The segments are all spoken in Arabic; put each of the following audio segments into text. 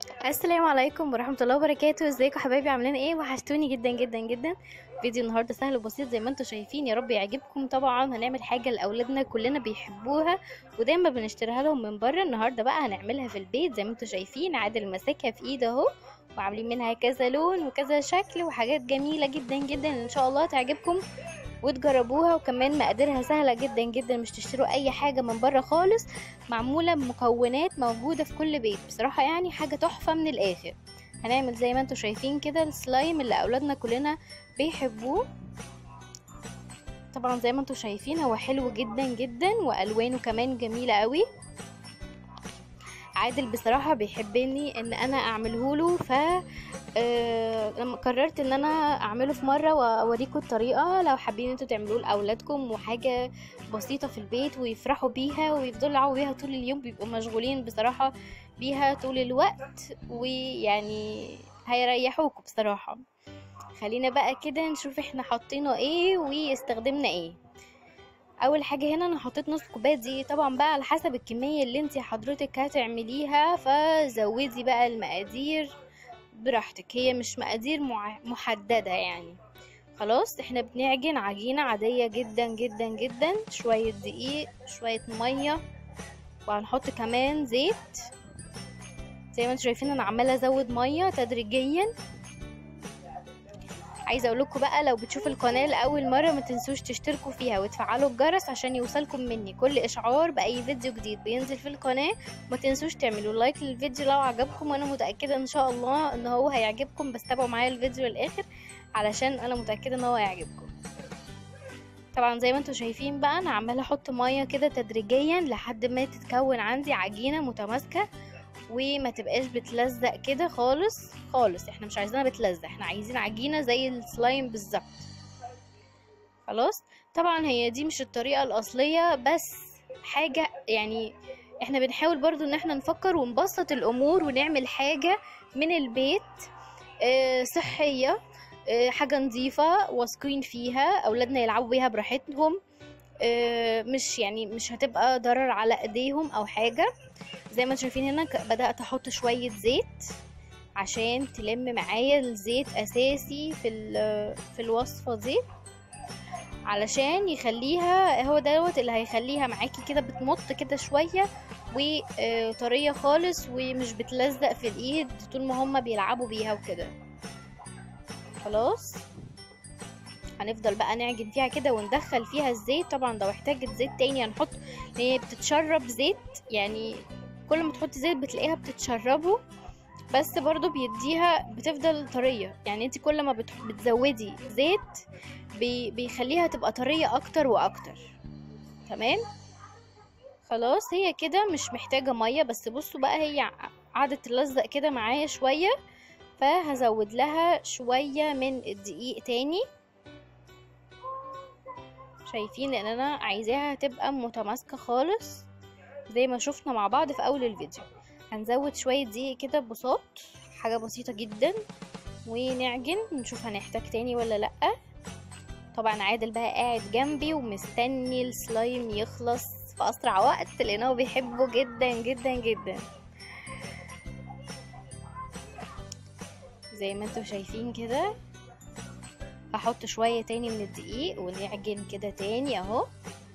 السلام عليكم ورحمة الله وبركاته. ازيكم حبايبي؟ عاملين ايه؟ وحشتوني جدا جدا جدا. فيديو النهارده سهل وبسيط زي ما انتم شايفين، يا رب يعجبكم. طبعا هنعمل حاجة لاولادنا كلنا بيحبوها ودايما بنشتريها لهم من بره. النهارده بقى هنعملها في البيت زي ما انتم شايفين. عادل ماسكها في ايده اهو، وعاملين منها كذا لون وكذا شكل وحاجات جميلة جدا جدا، ان شاء الله تعجبكم وتجربوها. وكمان مقاديرها سهلة جدا جدا، مش تشتروا اي حاجة من بره خالص، معمولة بمكونات موجودة في كل بيت. بصراحة يعني حاجة تحفة من الاخر. هنعمل زي ما انتوا شايفين كده السلايم اللي اولادنا كلنا بيحبوه. طبعا زي ما انتوا شايفين هو حلو جدا جدا، والوانه كمان جميلة قوي. عادل بصراحة بيحبني ان انا اعمله له، ف لما قررت ان انا اعمله في مره واوريكم الطريقه لو حابين انتوا تعملوه لاولادكم، وحاجه بسيطه في البيت ويفرحوا بيها ويفضلوا يلعبوا بيها طول اليوم، بيبقوا مشغولين بصراحه بيها طول الوقت، ويعني هيريحوكم بصراحه. خلينا بقى كده نشوف احنا حطينا ايه واستخدمنا ايه. اول حاجه هنا انا حطيت نص كوبايه دي، طبعا بقى على حسب الكميه اللي انت حضرتك هتعمليها فزودي بقى المقادير براحتك، هي مش مقادير محددة يعني. خلاص احنا بنعجن عجينة عادية جدا جدا جدا، شوية دقيق شوية مية، وهنحط كمان زيت. زي ما انتم شايفين انا عمالة ازود مية تدريجيا. عايزه اقول لكم بقى، لو بتشوفوا القناه لاول مره ما تنسوش تشتركوا فيها وتفعلوا الجرس عشان يوصلكم مني كل اشعار باي فيديو جديد بينزل في القناه. ما تنسوش تعملوا لايك للفيديو لو عجبكم، وانا متاكده ان شاء الله ان هو هيعجبكم، بس تابعوا معايا الفيديو للاخر علشان انا متاكده ان هو هيعجبكم. طبعا زي ما انتم شايفين بقى انا عماله احط ميه كده تدريجيا لحد ما تتكون عندي عجينه متماسكه وما تبقاش بتلزق كده خالص خالص. احنا مش عايزينها بتلزق، احنا عايزين عجينة زي السلايم بالظبط. خلاص. طبعا هي دي مش الطريقة الأصلية، بس حاجة يعني احنا بنحاول برضو ان احنا نفكر ونبسط الأمور ونعمل حاجة من البيت صحية، حاجة نظيفة واثقين فيها أولادنا يلعبوا بيها براحتهم، مش يعني مش هتبقى ضرر على ايديهم او حاجة. زي ما انتم شايفين هنا بدأت احط شوية زيت عشان تلم معايا. الزيت اساسي في الوصفة دي، علشان يخليها هو دوت اللي هيخليها معاكي كده بتمط كده شوية وطرية خالص ومش بتلزق في الايد طول ما هما بيلعبوا بيها وكده. خلاص هنفضل بقى نعجن فيها كده وندخل فيها الزيت. طبعا لو احتاجت زيت تاني هنحط، هي بتتشرب زيت يعني، كل ما تحطي زيت بتلاقيها بتتشربه، بس برضو بيديها بتفضل طرية يعني. انت كل ما بتزودي زيت بيخليها تبقى طرية اكتر واكتر. تمام. خلاص هي كده مش محتاجة مية، بس بصوا بقى هي قعدت تلزق كده معايا شوية، فهزود لها شوية من الدقيق تاني. شايفين ان انا عايزاها تبقى متماسكة خالص زي ما شفنا مع بعض في اول الفيديو. هنزود شوية دقيق كده بساط، حاجة بسيطة جدا، ونعجن نشوف هنحتاج تاني ولا لأ. طبعا عادل بقى قاعد جنبي ومستني السلايم يخلص في اسرع وقت لانه بيحبه جدا جدا جدا. زي ما انتم شايفين كده هحط شوية تاني من الدقيق ونعجن كده تاني اهو.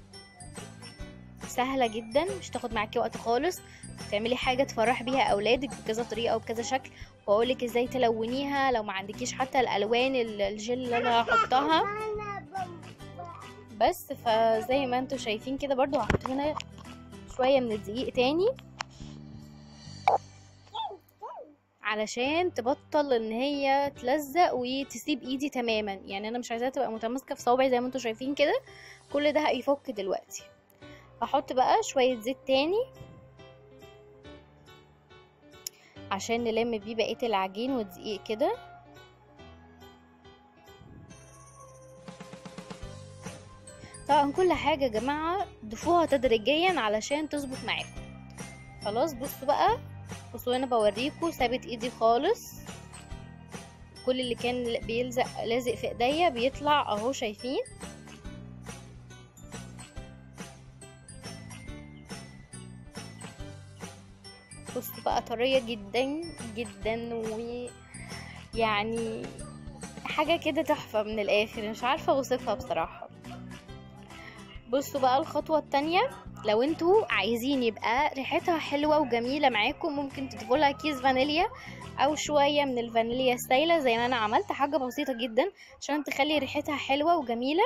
سهلة جدا، مش تاخد معاكي وقت خالص، تعملي حاجة تفرح بيها اولادك بكذا طريقة وبكذا شكل، واقولك ازاي تلونيها لو ما عندكيش حتى الالوان الجل اللي انا هحطها. بس فزي ما انتم شايفين كده برضو هحط هنا شوية من الدقيق تاني علشان تبطل ان هي تلزق وتسيب ايدي تماما، يعني انا مش عايزاها تبقى متماسكة في صوابعي زي ما انتم شايفين كده. كل ده هيفك دلوقتي. هحط بقى شوية زيت تاني عشان نلم بيه بقية العجين والدقيق كده. طبعا كل حاجة يا جماعة ضيفوها تدريجيا علشان تظبط معاكم. خلاص بصوا بقى، بصوا انا بوريكم سابت ايدي خالص، كل اللي كان بيلزق لازق في ايديا بيطلع اهو، شايفين. بصوا بقى طرية جدا جدا، ويعني حاجة كده تحفة من الاخر، مش عارفة اوصفها بصراحة. بصوا بقى الخطوة التانية، لو انتوا عايزين يبقى ريحتها حلوة وجميلة معاكم، ممكن تضيفوا لها كيس فانيليا او شوية من الفانيليا السايلة زي ما انا عملت، حاجة بسيطة جدا عشان تخلي ريحتها حلوة وجميلة.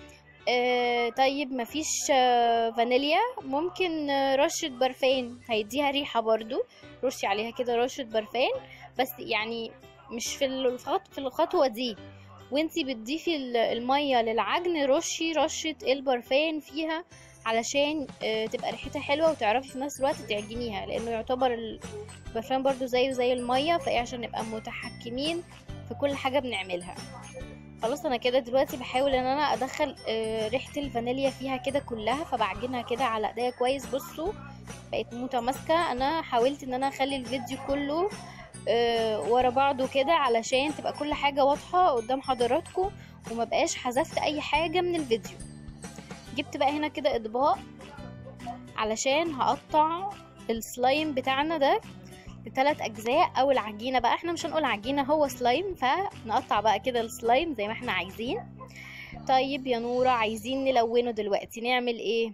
طيب مفيش فانيليا، ممكن رشة برفان هيديها ريحة برضو، رشي عليها كده رشة برفان، بس يعني مش في الخطوة دي. وانتي بتضيفي المية للعجن رشي رشة البرفان فيها علشان تبقى ريحتها حلوة وتعرفي في نفس الوقت تعجنيها، لانه يعتبر البرفان برضو زيه زي المية، فايه عشان نبقى متحكمين في كل حاجة بنعملها. خلاص انا كده دلوقتي بحاول ان انا ادخل ريحة الفانيليا فيها كده كلها، فبعجنها كده على ايديا كويس. بصوا بقت متماسكة. انا حاولت ان انا اخلي الفيديو كله ورا بعضه كده علشان تبقى كل حاجة واضحة قدام حضراتكم وما بقاش حذفت اي حاجة من الفيديو. جبت بقى هنا كده اطباق علشان هقطع السلايم بتاعنا ده ل3 اجزاء، او العجينة بقى، احنا مش هنقول عجينة، هو سلايم، فنقطع بقى كده السلايم زي ما احنا عايزين. طيب يا نورة عايزين نلونه دلوقتي نعمل ايه؟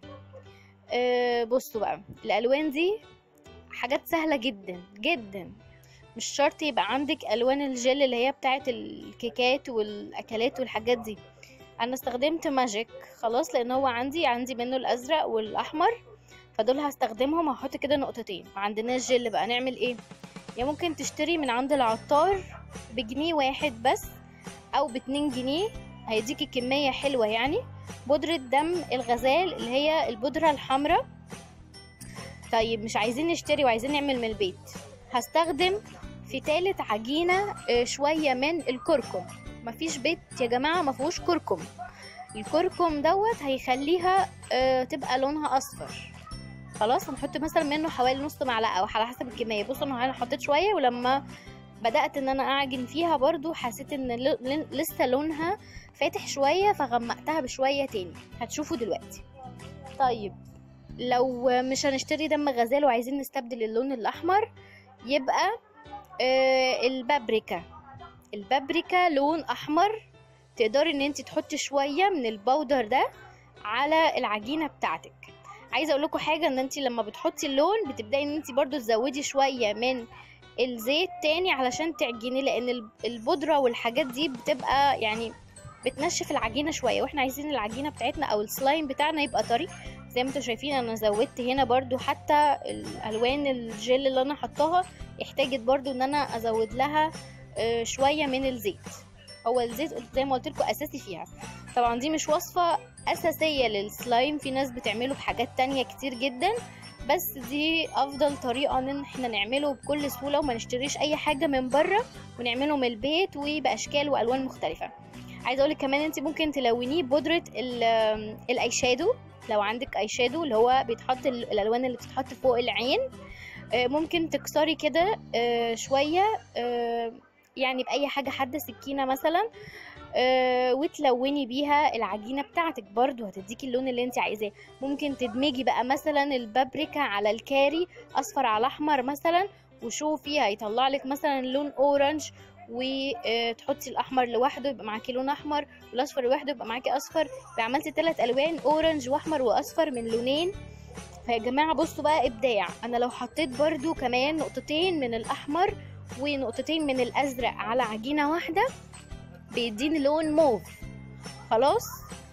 بصوا بقى الالوان دي حاجات سهلة جدا جدا، مش شرط يبقى عندك الوان الجل اللي هي بتاعت الكيكات والاكلات والحاجات دي. انا استخدمت ماجيك خلاص، لان هو عندي منه الازرق والاحمر، فدول هستخدمهم. هحط كده نقطتين. ما عندناش جل بقى نعمل ايه؟ يا ممكن تشتري من عند العطار بجنيه واحد بس او ب2 جنيه، هيديكي كمية حلوة يعني. بودرة دم الغزال اللي هي البودرة الحمراء. طيب مش عايزين نشتري وعايزين نعمل من البيت، هستخدم في تالت عجينة شوية من الكركم. مفيش بيت يا جماعة مفيهوش كركم، الكركم دوت هيخليها تبقى لونها اصفر. خلاص هنحط مثلا منه حوالي نص معلقة او على حسب الكمية. بصوا انا حطيت شوية، ولما بدأت ان انا اعجن فيها برضو حسيت ان لسه لونها فاتح شوية، فغمقتها بشوية تاني، هتشوفوا دلوقتي. طيب لو مش هنشتري دم غزال وعايزين نستبدل اللون الاحمر، يبقى البابريكا لون احمر. تقدري ان انت تحطي شوية من البودر ده على العجينة بتاعتك. عايزة اقول لكم حاجة، ان انت لما بتحطي اللون بتبدأي ان انت برضو تزودي شوية من الزيت تاني علشان تعجني، لان البودرة والحاجات دي بتبقى يعني بتنشف العجينة شوية، واحنا عايزين العجينة بتاعتنا او السلايم بتاعنا يبقى طري. زي ما انتوا شايفين انا زودت هنا برضو حتى الالوان الجل اللي انا حطاها احتاجت برضو ان انا ازود لها شوية من الزيت. هو الزيت زي ما قلت لكم اساسي فيها. طبعا دي مش وصفة اساسية للسلايم، في ناس بتعمله بحاجات تانية كتير جدا، بس دي افضل طريقة ان احنا نعمله بكل سهولة وما نشتريش اي حاجة من بره، ونعمله من البيت وباشكال والوان مختلفة. عايزه اقولك كمان انت ممكن تلونيه ببودرة الاي شادو. لو عندك اي شادو اللي هو بيتحط الالوان اللي بتتحط فوق العين، ممكن تكسري كده شوية يعني بأي حاجة حادة، سكينة مثلا، وتلوني بيها العجينة بتاعتك، برضو هتديكي اللون اللي انت عايزاه. ممكن تدمجي بقى مثلا البابريكا على الكاري، اصفر على احمر مثلا، وشوفي هيطلع لك مثلا لون اورنج، وتحطي الاحمر لوحده يبقى معاكي لون احمر، والاصفر لوحده يبقى معاكي اصفر، يبقى عملتي 3 الوان اورنج واحمر واصفر من لونين. فيا جماعه بصوا بقى ابداع. انا لو حطيت برضو كمان نقطتين من الاحمر ونقطتين من الازرق على عجينه واحده بيديني لون موف. خلاص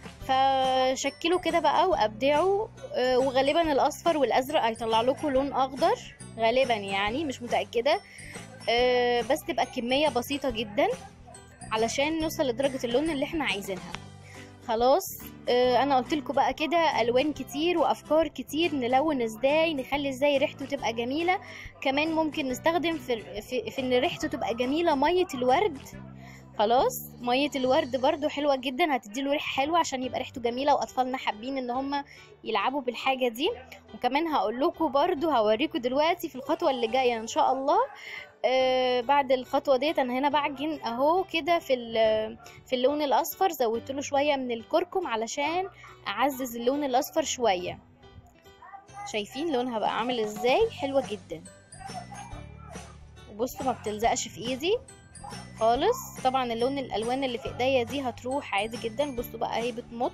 فشكلوا كده بقى وابدعوا، وغالبا الاصفر والازرق هيطلع لكم لون اخضر غالبا، يعني مش متاكده، بس تبقى كميه بسيطه جدا علشان نوصل لدرجه اللون اللي احنا عايزينها. خلاص انا قلت لكم بقى كده الوان كتير وافكار كتير نلون ازاي، نخلي ازاي ريحته تبقى جميله. كمان ممكن نستخدم في ان ريحته تبقى جميله ميه الورد. خلاص ميه الورد برضو حلوه جدا، هتديله ريحه حلوه عشان يبقى ريحته جميله، واطفالنا حابين ان هم يلعبوا بالحاجه دي. وكمان هقول لكم برضو هوريكم دلوقتي في الخطوه اللي جايه ان شاء الله. بعد الخطوه ديت انا هنا بعجن اهو كده في اللون الاصفر، زودت له شويه من الكركم علشان اعزز اللون الاصفر شويه. شايفين لونها بقى عامل ازاي؟ حلوه جدا. بصوا ما بتلزقش في ايدي خالص. طبعا الالوان اللي في ايديا دي هتروح عادي جدا. بصوا بقى هي بتمط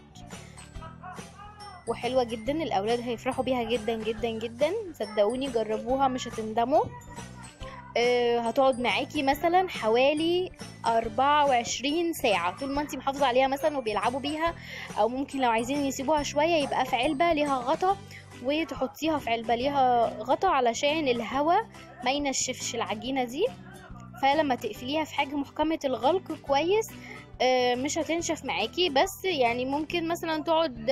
وحلوه جدا، الاولاد هيفرحوا بيها جدا جدا جدا، صدقوني جربوها مش هتندموا. هتقعد معاكي مثلا حوالي 24 ساعة طول ما انتي محافظة عليها مثلا وبيلعبوا بيها. او ممكن لو عايزين يسيبوها شوية يبقى في علبة ليها غطا، وتحطيها في علبة ليها غطا علشان الهواء ما ينشفش العجينة دي. فلما تقفليها في حاجة محكمة الغلق كويس مش هتنشف معاكي. بس يعني ممكن مثلا تقعد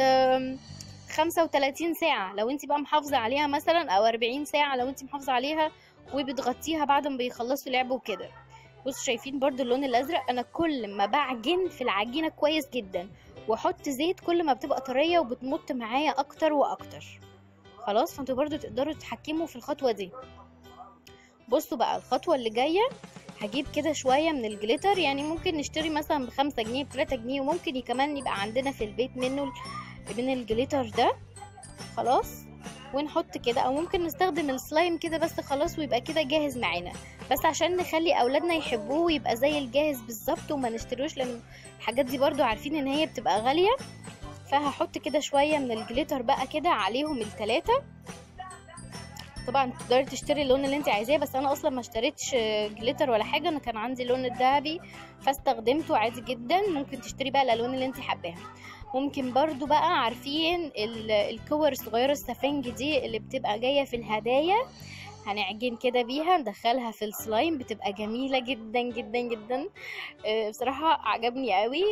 35 ساعة لو انتي بقى محافظة عليها مثلا، او 40 ساعة لو انتي محافظة عليها وبتغطيها بعد ما بيخلصوا لعب وكده. بصوا شايفين برضو اللون الازرق، انا كل ما بعجن في العجينة كويس جدا واحط زيت كل ما بتبقى طرية وبتمط معايا اكتر واكتر. خلاص فانتوا برضو تقدروا تتحكموا في الخطوة دي. بصوا بقى الخطوة اللي جاية، هجيب كده شوية من الجليتر، يعني ممكن نشتري مثلا ب5 جنيه ب3 جنيه، وممكن كمان يبقى عندنا في البيت منه من الجليتر ده. خلاص ونحط كده، او ممكن نستخدم السلايم كده بس خلاص ويبقى كده جاهز معانا، بس عشان نخلي اولادنا يحبوه ويبقى زي الجاهز بالظبط وما نشتروش، لان الحاجات دي برضو عارفين ان هي بتبقى غالية. فهحط كده شوية من الجليتر بقى كده عليهم ال3. طبعا تقدري تشتري اللون اللي انت عايزاه، بس انا اصلا ما اشتريتش جليتر ولا حاجه، انا كان عندي اللون الذهبي فاستخدمته عادي جدا. ممكن تشتري بقى الالوان اللي انت حباها. ممكن برضو بقى عارفين الكور الصغيره السفنج دي اللي بتبقى جايه في الهدايا، هنعجن كده بيها ندخلها في السلايم، بتبقى جميله جدا جدا جدا. بصراحه عجبني قوي،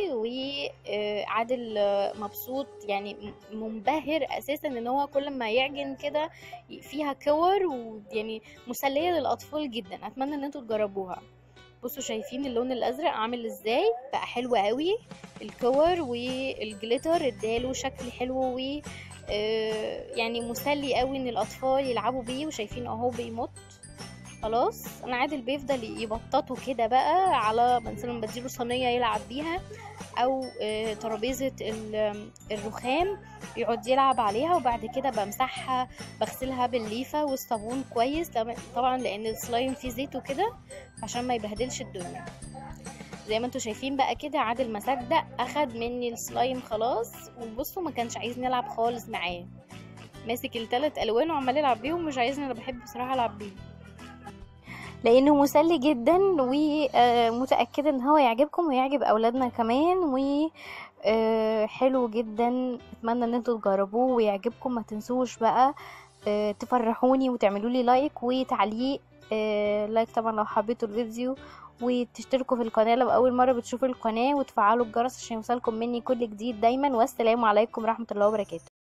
وعادل مبسوط يعني منبهر اساسا ان هو كل ما يعجن كده فيها كور، ويعني مسليه للاطفال جدا. اتمنى ان انتوا تجربوها. بصوا شايفين اللون الازرق عامل ازاي بقى، حلو قوي. الكور والجليتر اداله شكل حلو و يعني مسلي قوي ان الاطفال يلعبوا بيه. وشايفين اهو بيمط. خلاص انا عادل بيفضل يبططه كده بقى على مثلا بديله صينيه يلعب بيها، او ترابيزه الرخام يقعد يلعب عليها، وبعد كده بمسحها بغسلها بالليفه والصابون كويس طبعا لان السلايم فيه زيت وكده عشان ما يبهدلش الدنيا. زي ما انتوا شايفين بقى كده عادل ما صدق اخد مني السلايم خلاص. وبصوا ما كانش عايز نلعب خالص معاه، ماسك ال3 الوان وعمال يلعب بيهم، مش عايزني. انا بحب بصراحه العب بيهم لانه مسلي جدا، ومتاكده ان هو يعجبكم ويعجب اولادنا كمان، وحلو جدا. اتمنى ان انتوا تجربوه ويعجبكم. ما تنسوش بقى تفرحوني وتعملوا لي لايك وتعليق. لايك طبعا لو حبيتوا الفيديو، وتشتركوا في القناه لو اول مره بتشوفوا القناه، وتفعلوا الجرس عشان يوصلكم مني كل جديد دايما. والسلام عليكم ورحمه الله وبركاته.